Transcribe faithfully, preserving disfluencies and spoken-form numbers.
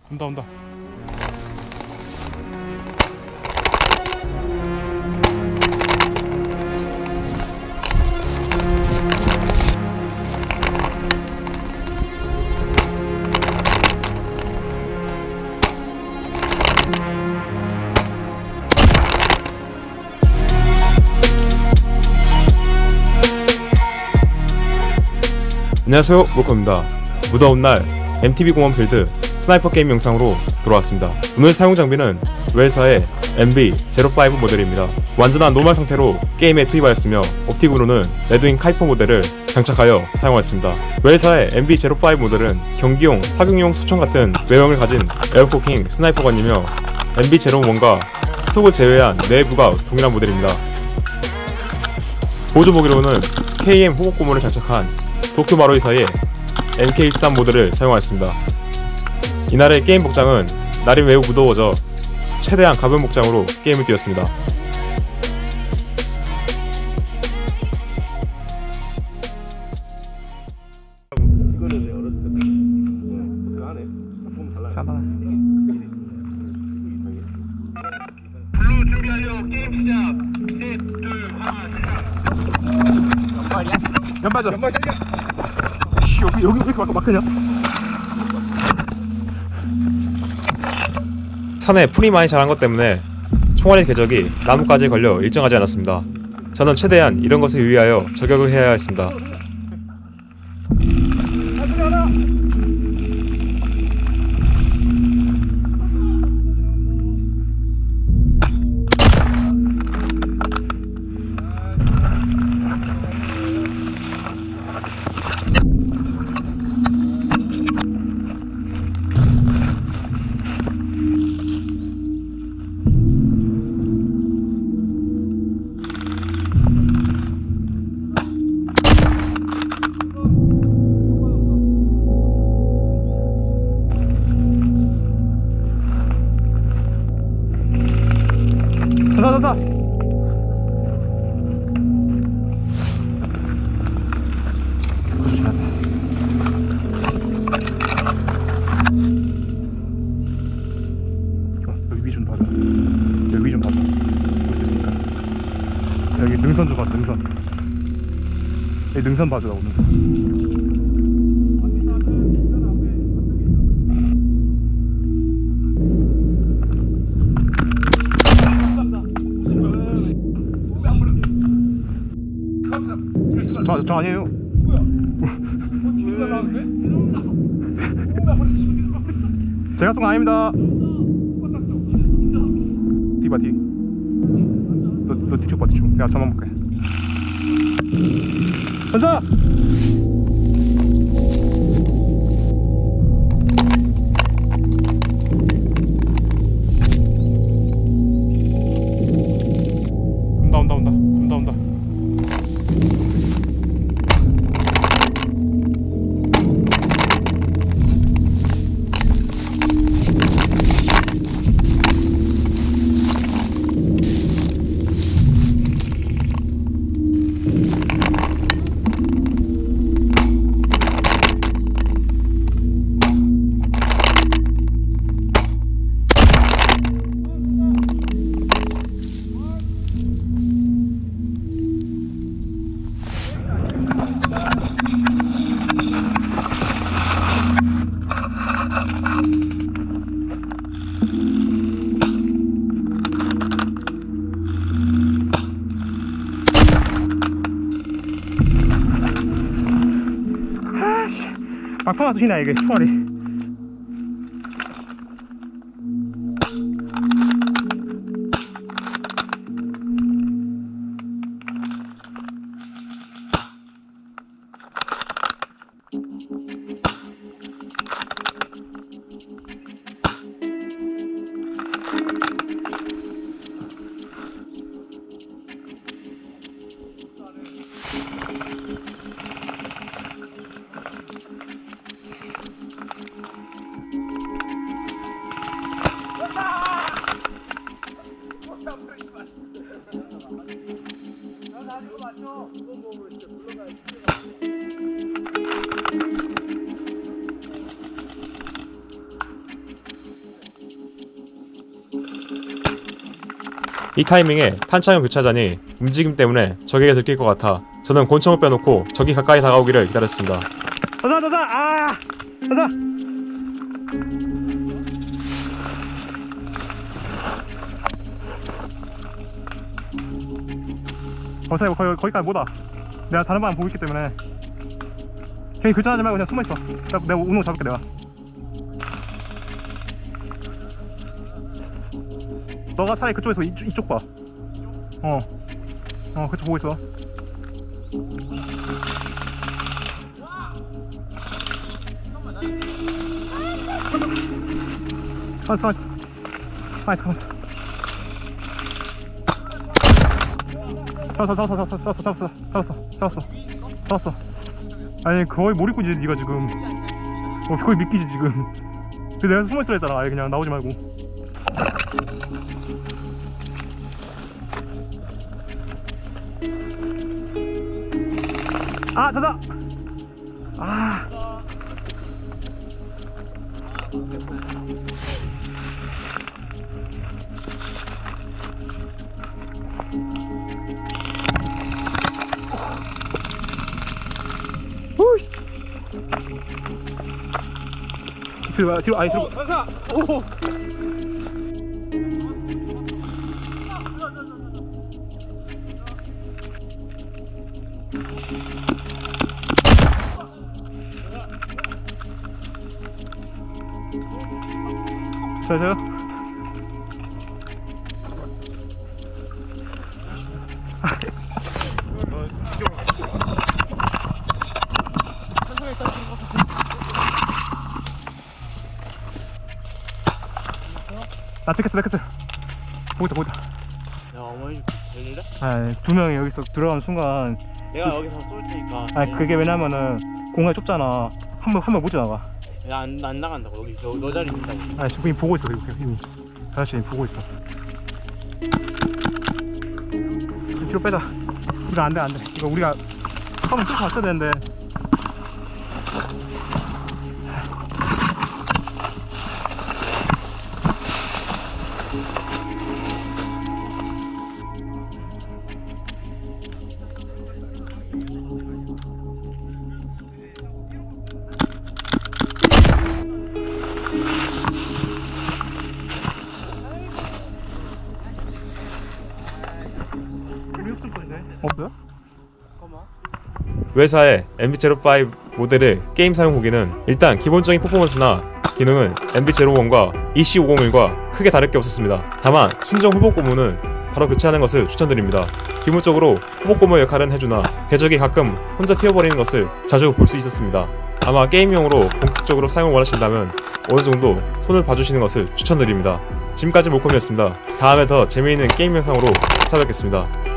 온다 온다. 안녕하세요, 로커입니다. 무더운 날 엠티비 공원 필드 스나이퍼 게임 영상으로 돌아왔습니다. 오늘 사용 장비는 웰사의 엠비 제로오 모델입니다. 완전한 노멀 상태로 게임에 투입하였으며 옵틱으로는 레드윙 카이퍼 모델을 장착하여 사용하였습니다. 웰사의 엠비 제로오 모델은 경기용, 사격용 소총 같은 외형을 가진 에어코킹 스나이퍼건이며 엠비 제로일과 스톡을 제외한 내부가 동일한 모델입니다. 보조무기로는 케이엠 호국 고무를 장착한 도쿄 마루이사의 엠케이 십삼 모델을 사용하였습니다. 이날의 게임 복장은 날이 매우 무더워져 최대한 가벼운 복장으로 게임을 뛰었습니다. 이거는 왜 어렸을 때 그 안에 보면 달라요. 블루 준비 완료. 게임 시작. 셋, 둘, 하나, 시작. 연발이야? 연발죠. 연발 달려. 여기 여기 왜 이렇게 막히냐? 산에 풀이 많이 자란 것 때문에 총알의 궤적이 나뭇가지에 걸려 일정하지 않았습니다. 저는 최대한 이런 것에 유의하여 저격을 해야 했습니다. 가자 가자. 여기 위 좀 봐줘. 여기 위 좀 봐줘. 여기 능선 좀 봐줘. 능선. 여기 능선 봐주라고. 능선. 저, 저 아니에요. 제가 쏜 거 아닙니다. 뒤 봐, 뒤. 너, 너 뒤쪽 봐, 뒤쪽. 내가 저만 볼게. 전사! 온다, 온다, 온다. 온다, 온다. 막판만 쏘시나 이게 총알이. 이 타이밍에 탄창을 교체하자니 움직임 때문에 적에게 들킬 것 같아 저는 권총을 빼놓고 적이 가까이 다가오기를 기다렸습니다. 가자 가자 아 가자. 어차피 거기, 거기까지 못와. 내가 다른 방 보고 있기 때문에 괜히 교전하지 말고 그냥 숨어있어. 내가, 내가 운동 잡을게 내가. 너가 차라리 그쪽에서 이쪽, 이쪽 봐. 어. 어 그쪽 보고 있어. 가만있어 가만있어 가만있어 가만있어. 잡았어 잡았어 잡았어 잡았어 잡았어 잡았어 잡았어 잡았어. 아니 거의 몰입구지 니가 지금. 어 거의 믿기지 지금. 근데 내가 숨어있으라 했잖아. 아예 그냥 나오지 말고. 아 자자. 아 뒤로 와, 뒤로 아니 뒤로. 가자. 오. 자, 자. 아, 뺏겼어, 뺏겼어. 보고 있다, 보고 있다. 야, 어머니 되길래? 아, 두 명이 여기서 들어가는 순간. 내가 여기서 쏠 테니까. 아, 그게 왜냐면은 공간이 좁잖아. 한 명, 한 명 못 지나가. 야, 안, 안 나간다고. 여기 너, 너 자리 있다고. 아, 지금 이미 보고 있어, 그리고 이미. 아저씨 이미 보고 있어. 뒤로 빼자. 이거 안 돼, 안 돼. 이거 우리가 한번 쭉 갔어야 되는데. 없어요? 외사의 엠비 제로오 모델의 게임 사용 후기는 일단 기본적인 퍼포먼스나 기능은 엠비 제로일과 이씨 오공일과 크게 다를 게 없었습니다. 다만 순정 후보 고무는 바로 교체하는 것을 추천드립니다. 기본적으로 후보 고무의 역할은 해주나 궤적이 가끔 혼자 튀어버리는 것을 자주 볼 수 있었습니다. 아마 게임용으로 본격적으로 사용을 원하신다면 어느정도 손을 봐주시는 것을 추천드립니다. 지금까지 모콤이었습니다. 다음에 더 재미있는 게임 영상으로 찾아뵙겠습니다.